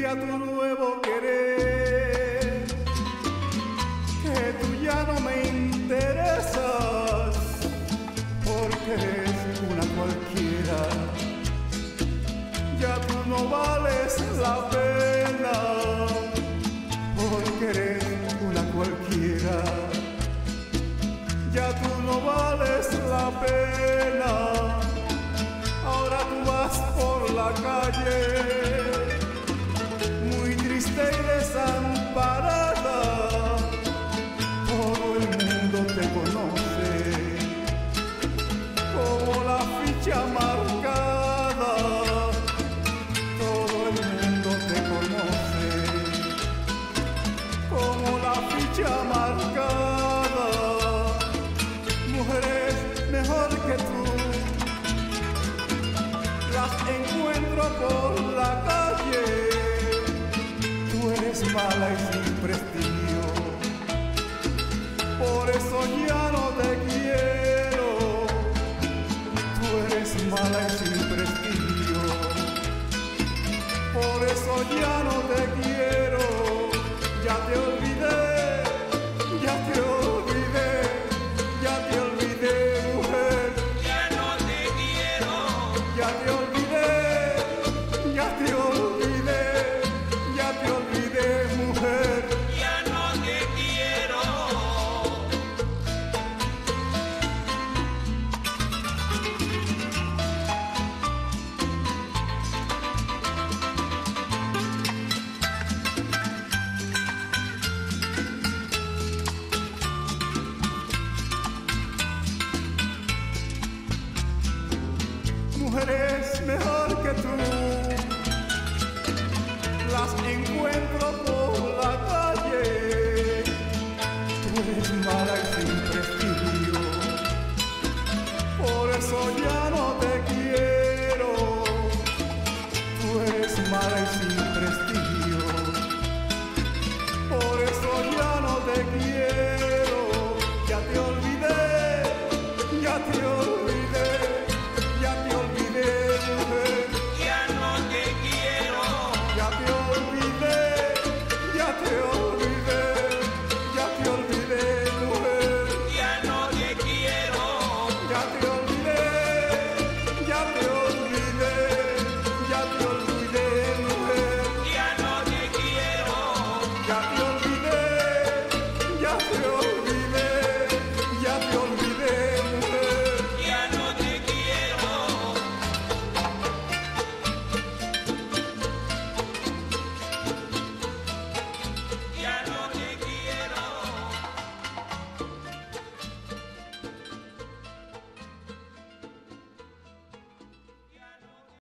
a tu nuevo querer, que tú ya no me interesas, porque eres una cualquiera, ya tú no vales la pena, porque eres una cualquiera, ya tú no vales la pena. Ahora tú vas por la calle muy triste y desamparada, todo el mundo te conoce como la ficha marcada, todo el mundo te conoce como la ficha marcada. Mujeres mejor que tú las encuentro por la calle, tú eres mala y sin prestigio, por eso ya no te quiero, tú eres mala y sin prestigio, por eso ya no te quiero, ya te olvidé, ya te olvidé, ya te olvidé, mujer, Ya no te quiero, ya te olvidé, ya te olvidé, ya te olvidé, mujer. ya no te quiero. Mujeres mejor que tú las encuentro por la calle, tú eres mala y sin prestigio, por eso ya no te quiero, tú eres mala y sin prestigio, por eso ya no te quiero, ya te olvidé, ya te olvidé.